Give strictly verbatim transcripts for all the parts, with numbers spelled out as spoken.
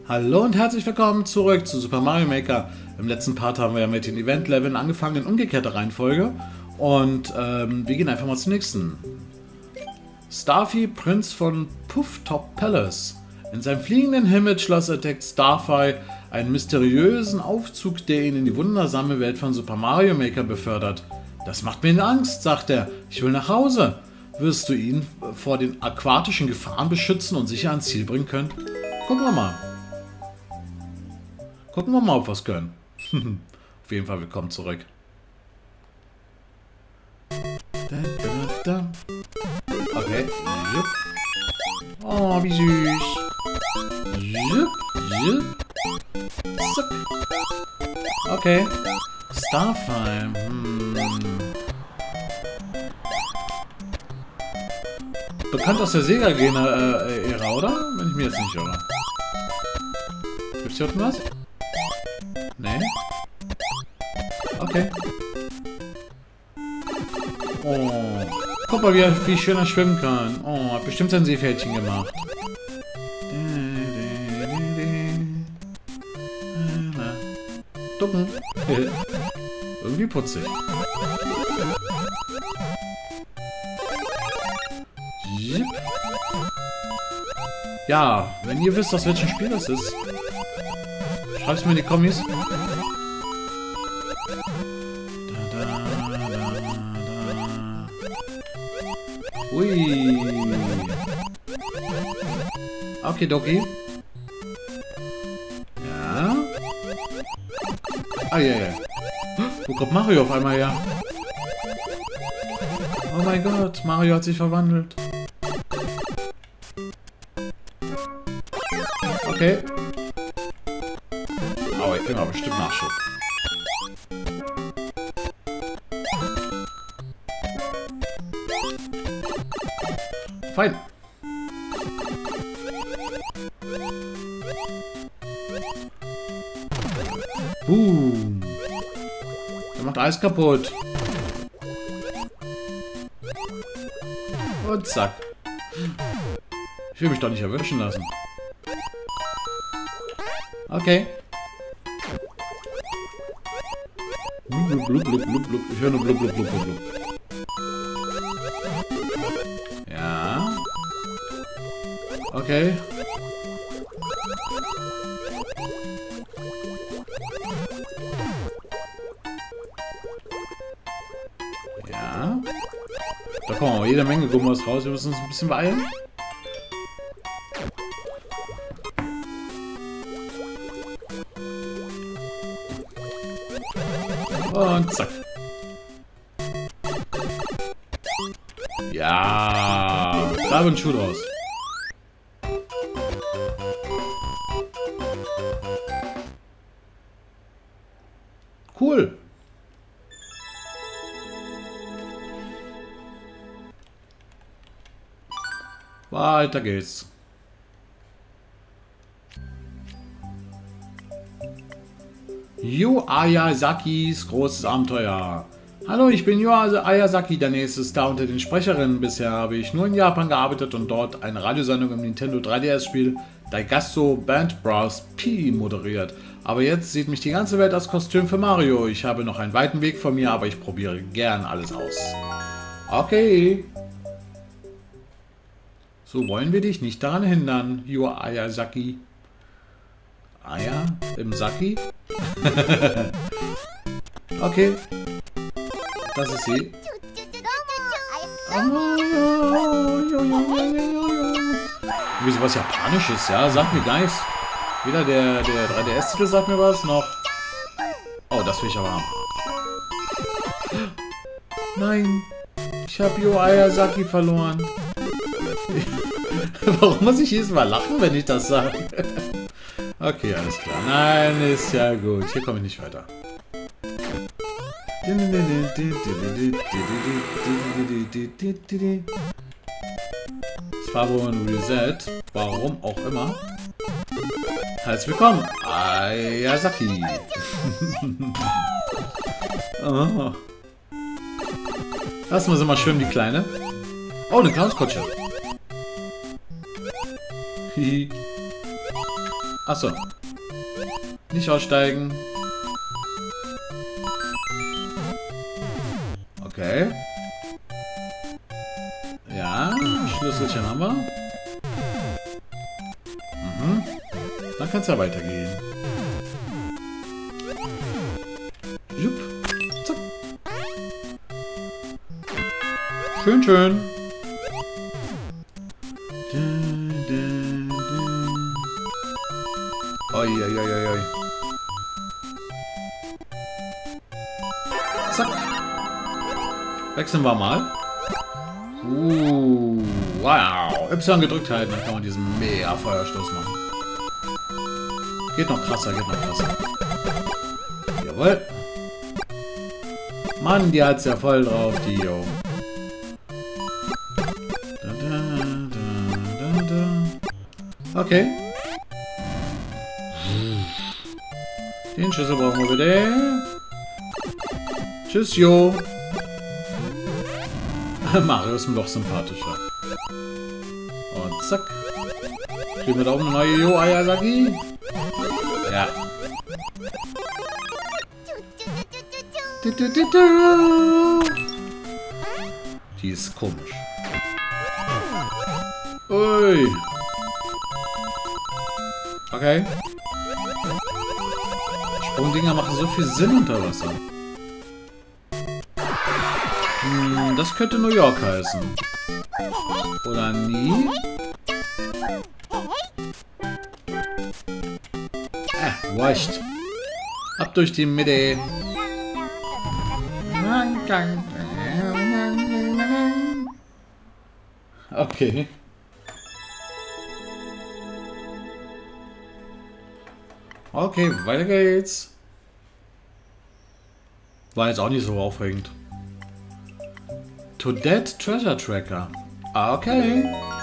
Hallo und herzlich willkommen zurück zu Super Mario Maker. Im letzten Part haben wir ja mit den Event-Leveln angefangen in umgekehrter Reihenfolge. Und ähm, wir gehen einfach mal zum nächsten. Starfy, Prinz von Pufftop Palace. In seinem fliegenden Himmelsschloss entdeckt Starfy einen mysteriösen Aufzug, der ihn in die wundersame Welt von Super Mario Maker befördert. Das macht mir Angst, sagt er. Ich will nach Hause. Wirst du ihn vor den aquatischen Gefahren beschützen und sicher ans Ziel bringen können? Gucken wir mal. Gucken wir mal, ob wir es können. Auf jeden Fall willkommen zurück. Okay. Oh, wie süß. Okay. Starfy. Hm. Bekannt aus der Sega-Ära, oder? Wenn ich mir jetzt nicht irre. Gibt's hier unten was? Nee? Okay. Oh. Guck mal, wie, er, wie schön er schwimmen kann. Oh, hat bestimmt sein Seepferdchen gemacht. Ducken. Irgendwie putzig. Ja, wenn ihr wisst, aus welchem Spiel das ist, schreibt es mir in die Kommis. Da, da, da, da. Ui. Okay, Doki. Ja. Ah, ja, ja. Wo kommt Mario auf einmal her? Oh mein Gott, Mario hat sich verwandelt. Okay. Aber ich bin aber bestimmt Nachschub. Fein. Boom. Der macht alles kaputt. Und zack. Ich will mich doch nicht erwischen lassen. Okay. Blub, blub, blub, blub, blub. Ich höre nur blub, blub, blub, blub, blub. Ja. Okay. Ja. Da kommen auch jede Menge Gummos raus. Wir müssen uns ein bisschen beeilen. Und zack. Ja, da wird ein Schuh draus. Cool. Weiter geht's. Yu Ayazakis großes Abenteuer. Hallo, ich bin Yu Ayazaki, der nächste Star unter den Sprecherinnen. Bisher habe ich nur in Japan gearbeitet und dort eine Radiosendung im Nintendo drei D S-Spiel Daigasso Band Bros. P moderiert. Aber jetzt sieht mich die ganze Welt als Kostüm für Mario. Ich habe noch einen weiten Weg vor mir, aber ich probiere gern alles aus. Okay. So wollen wir dich nicht daran hindern, Yu Ayazaki. Eier im Saki? Okay. Das ist sie. Wie sowas Japanisches, ja? Sagt mir gar nichts. Weder der, der drei D S-Titel sagt mir was, noch... Oh, das will ich aber haben. Nein. Ich habe Yu Ayazaki verloren. Warum muss ich jedes Mal lachen, wenn ich das sage? Okay, alles klar. Nein, ist ja gut. Hier komme ich nicht weiter. Das war wohl ein Reset. Warum auch immer. Herzlich willkommen, Ayazaki. Oh. Lassen wir sie mal schwimmen, die Kleine. Oh, eine Clownskutsche. Hihi. Achso. Nicht aussteigen. Okay. Ja, Schlüsselchen haben wir. Mhm. Dann kann es ja weitergehen. Jupp. Zack. Schön, schön. Oi, oi, oi, oi. Zack. Wechseln wir mal. Uh, wow. Y gedrückt halten, dann kann man diesen mega Feuerstoß machen. Geht noch krasser, geht noch krasser. Jawohl. Mann, die hat's ja voll drauf, die yo. Da, da, da, da, da. Okay. Den Schlüssel brauchen wir bitte. Tschüss, Jo. Mario ist mir doch sympathischer. Und zack. Kriegen wir da oben eine neue Jo-Ayasaki? Ja. Du, du, du, du. Die ist komisch. Ui. Okay. Sprungdinger machen so viel Sinn unter Wasser. Hm, das könnte New York heißen. Oder nie? Äh, wurscht. Ab durch die Mitte. Okay. Okay, weiter geht's. War jetzt auch nicht so aufregend. Toadette Treasure Tracker. Okay.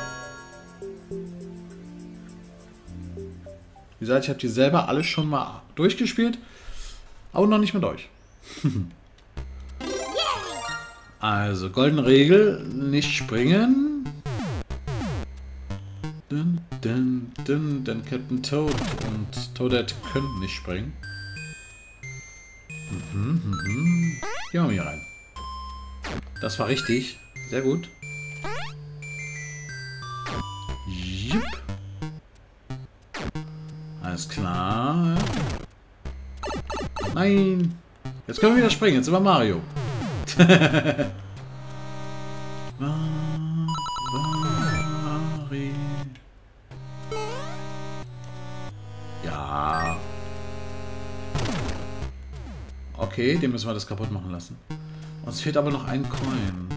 Wie gesagt, ich habe die selber alle schon mal durchgespielt, aber noch nicht mit euch. Also, goldene Regel, nicht springen. Dun, dun, dun, denn Captain Toad und Toadette können nicht springen. Mhm, mhm. Gehen wir hier rein. Das war richtig. Sehr gut. Jupp. Alles klar. Nein. Jetzt können wir wieder springen. Jetzt sind wir Mario. Ja. Okay, den müssen wir das kaputt machen lassen. Uns fehlt aber noch ein Coin.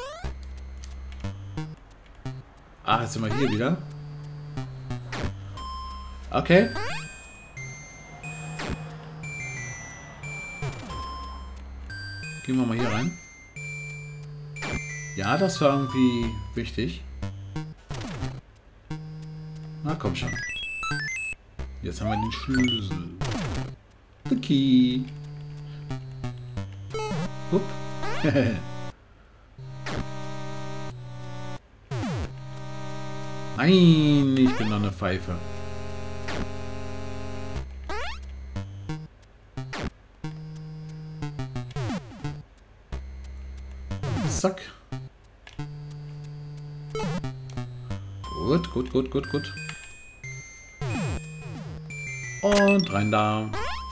Ah, jetzt sind wir hier wieder. Okay. Gehen wir mal hier rein. Ja, das war irgendwie wichtig. Na komm schon. Jetzt haben wir den Schlüssel. The key. Hup. Nein, ich bin noch eine Pfeife. Zack. Gut, gut, gut, gut, gut. Und rein da.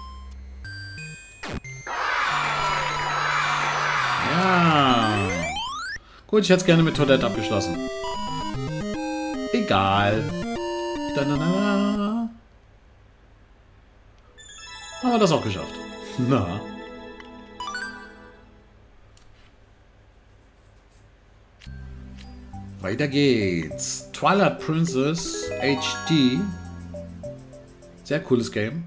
Ja. Gut, ich hätte es gerne mit Toadette abgeschlossen. Egal. Da, da, da. Haben wir das auch geschafft. Na. Weiter geht's. Twilight Princess H D. Sehr cooles Game.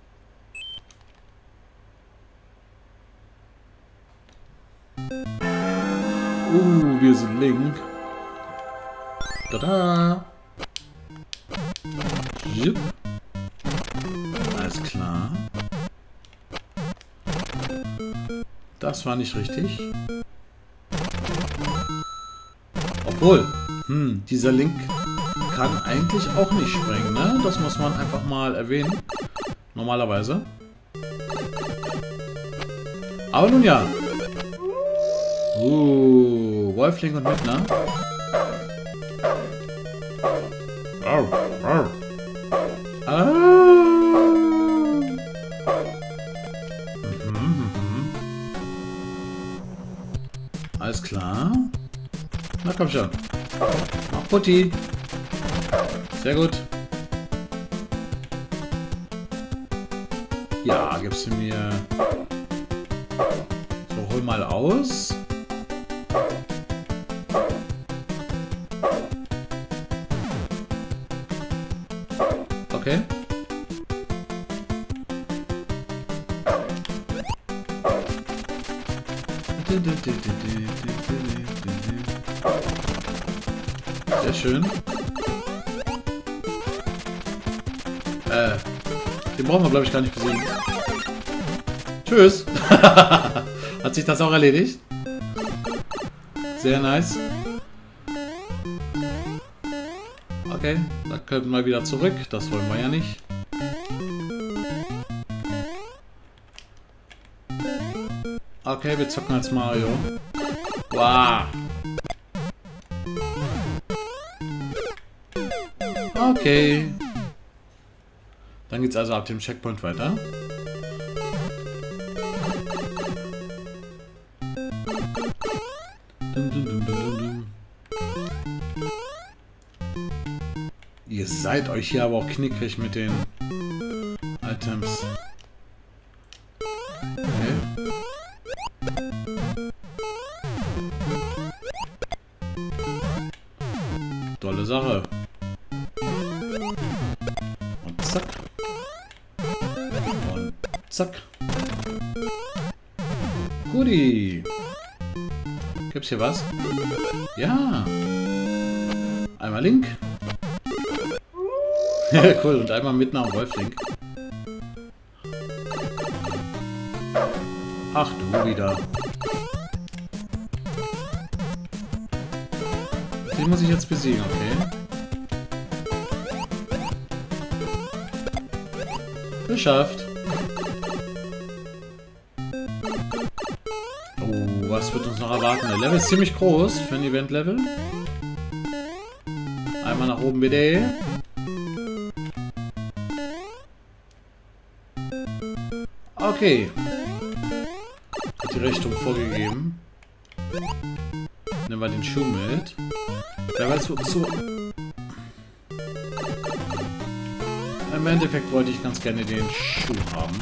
Uh, wir sind Link. Tada! Jupp. Alles klar. Das war nicht richtig. Obwohl, hm, dieser Link kann eigentlich auch nicht springen, ne? Das muss man einfach mal erwähnen. Normalerweise. Aber nun ja. Uh, Wolfling und Midna. Oh, oh. Ah. Mhm, mhm. Alles klar. Na komm schon. Mach Putti. Sehr gut. Ja, gibst du mir... So, hol mal aus. Okay. Sehr schön. Äh, den brauchen wir, glaube ich, gar nicht besiegen. Tschüss. Hat sich das auch erledigt? Sehr nice. Okay, dann können wir wieder zurück. Das wollen wir ja nicht. Okay, wir zocken als Mario. Wow. Okay. Dann geht's also ab dem Checkpoint weiter. Dum, dum, dum, dum, dum. Ihr seid euch hier aber auch knickrig mit den Items. Okay. Tolle Sache. Und zack. Und zack. Guti. Gibt's hier was? Ja. Einmal Link. Cool. Und einmal mitten am Wolfling. Ach du wieder. Den muss ich jetzt besiegen, okay. Geschafft. Oh, was wird uns noch erwarten? Der Level ist ziemlich groß für ein Event-Level. Einmal nach oben bitte. Okay. Hat die Richtung vorgegeben. Nehmen wir den Schuh mit. Wer weiß, wozu. Im Endeffekt wollte ich ganz gerne den Schuh haben.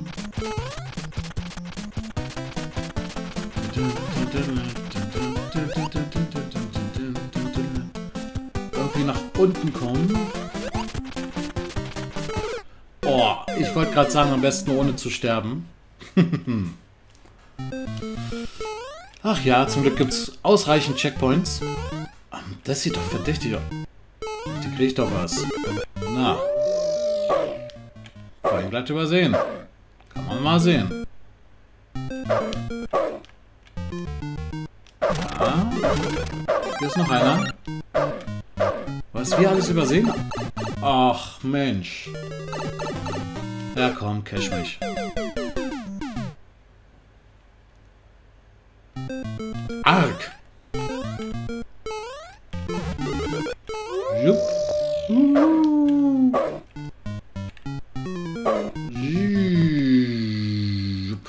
Irgendwie nach unten kommen. Oh, ich wollte gerade sagen, am besten ohne zu sterben. Ach ja, zum Glück gibt es ausreichend Checkpoints. Das sieht doch verdächtig aus. Die kriege ich doch was. Na. Vorhin glatt übersehen. Kann man mal sehen. Ja. Hier ist noch einer. Was wir alles übersehen? Ach, Mensch. Ja, komm, cash mich. Arg. Jupp. Uh. Jupp.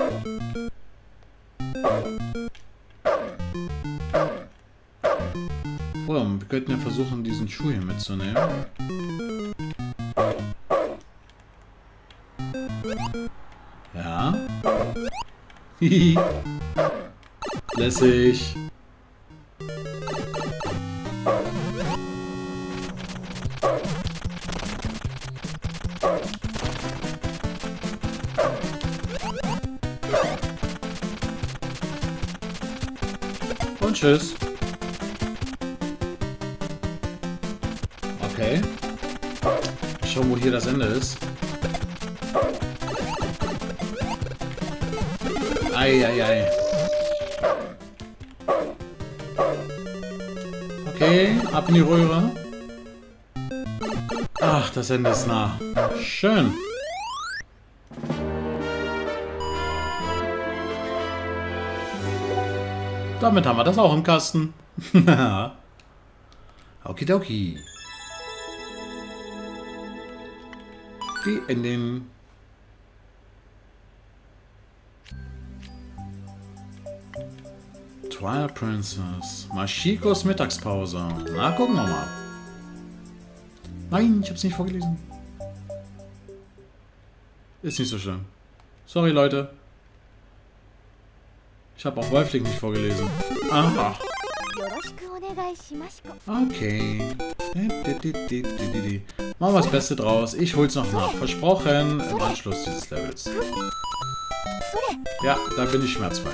Oh, wir könnten ja versuchen, diesen Schuh hier mitzunehmen. Ja. Hihi. Lässig. Und tschüss. Okay. Schauen, wo hier das Ende ist. Eieiei. Okay, ab in die Röhre. Ach, das Ende ist nah. Schön. Damit haben wir das auch im Kasten. Okidoki. Die Ending. Twilight Princess. Mashikos Mittagspause. Na, gucken wir mal. Nein, ich hab's nicht vorgelesen. Ist nicht so schlimm. Sorry, Leute. Ich habe auch Wolfling nicht vorgelesen. Aha. Okay. Machen wir das Beste draus. Ich hol's noch nach. Versprochen. Im Anschluss dieses Levels. Ja, da bin ich schmerzfrei.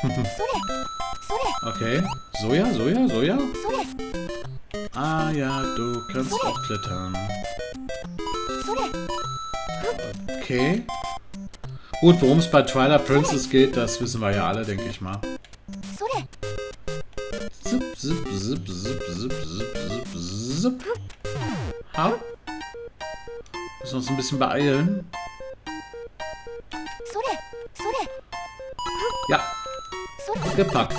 Okay. Soja, Soja, Soja? Ah ja, du kannst auch klettern. Okay. Gut, worum es bei Twilight Princess geht, das wissen wir ja alle, denke ich mal. Zip, zip, zip, zip, zip, zip, zip, zip. Ha? Müssen wir uns ein bisschen beeilen. Ja. Gepackt.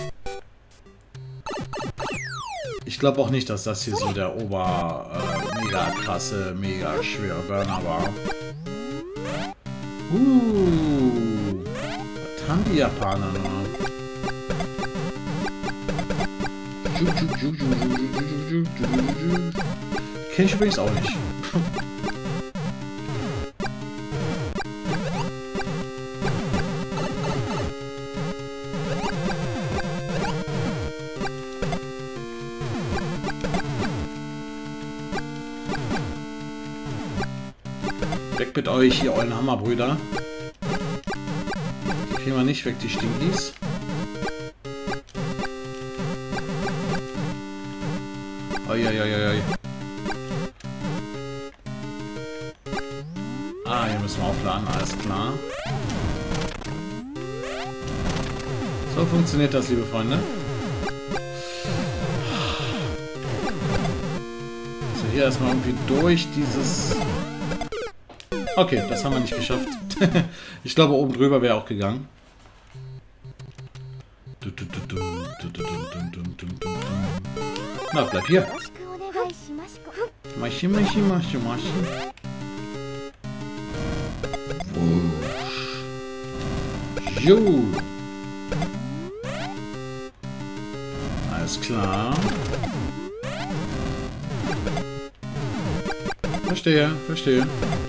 Ich glaube auch nicht, dass das hier so der ober äh, mega krasse, mega schwere Burner war. Uh, was haben die Japaner noch? Kenn ich übrigens auch nicht. Weg mit euch, ihr ollen Hammerbrüder. Die kriegen wir nicht weg, die Stinkis. Uiuiuiui. Ah, hier müssen wir aufladen, alles klar. So funktioniert das, liebe Freunde. So, hier erstmal irgendwie durch dieses... Okay, das haben wir nicht geschafft. Ich glaube, oben drüber wäre auch gegangen. Na, bleib hier. Machi, machi, machi, machi. Jo. Alles klar. Verstehe, verstehe.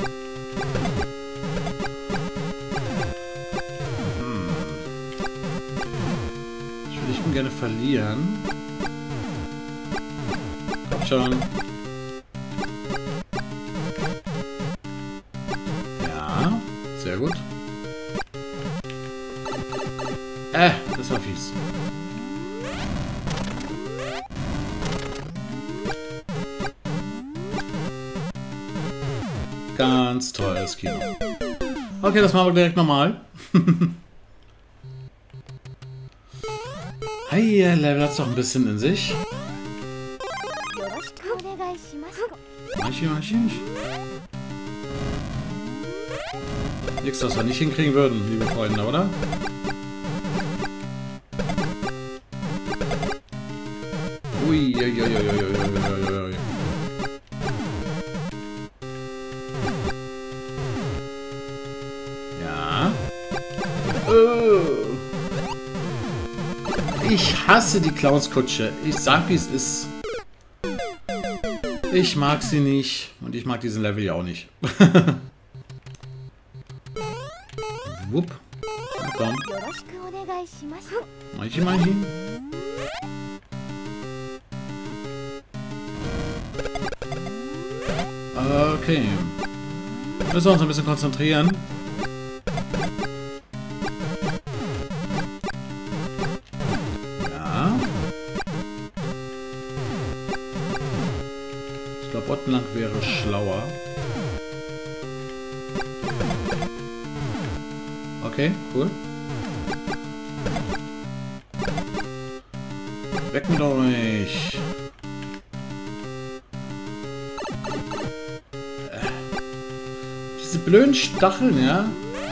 Gerne verlieren. Komm schon. Ja, sehr gut. Äh, das war fies. Ganz tolles Kino. Okay, das machen wir direkt nochmal. Hey, Level hat's doch ein bisschen in sich. Manche, manche. Nichts, was wir nicht hinkriegen würden, liebe Freunde, oder? Ui, ui, ui, ui, ui, ui, ui. Ja. Oh. Ich hasse die Clownskutsche. Ich sag, wie es ist. Ich mag sie nicht. Und ich mag diesen Level ja auch nicht. Wupp. Komm. Manche, manche. Okay. Müssen wir uns ein bisschen konzentrieren. Lang wäre schlauer. Okay, cool. Weg mit euch. diese blöden Stacheln, ja?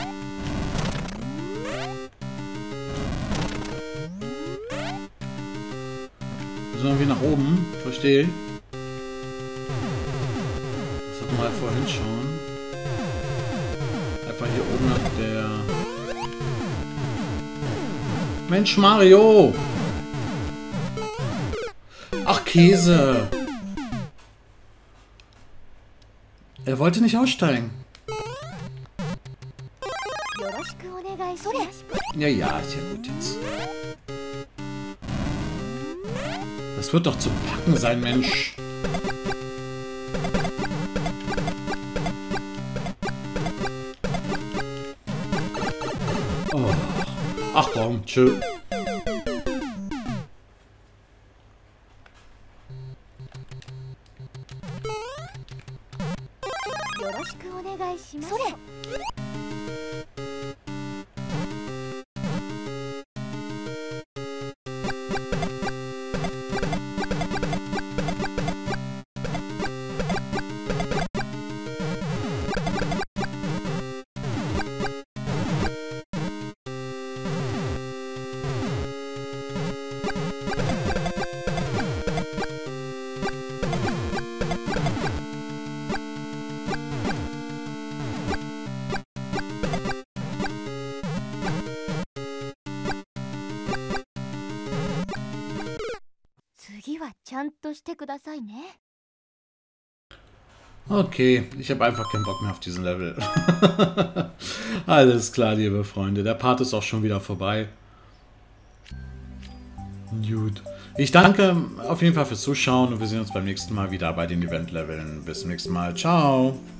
Müssen wir irgendwie nach oben? Verstehe. Das hatten wir ja vorhin schon. Einfach hier oben nach der... Mensch, Mario! Ach, Käse! Er wollte nicht aussteigen. Ja, ja, ist ja gut jetzt. Das wird doch zu packen sein, Mensch. Oh. Ach komm, tschö. Okay, ich habe einfach keinen Bock mehr auf diesen Level. Alles klar, liebe Freunde. Der Part ist auch schon wieder vorbei. Gut. Ich danke auf jeden Fall fürs Zuschauen und wir sehen uns beim nächsten Mal wieder bei den Event-Leveln. Bis zum nächsten Mal. Ciao.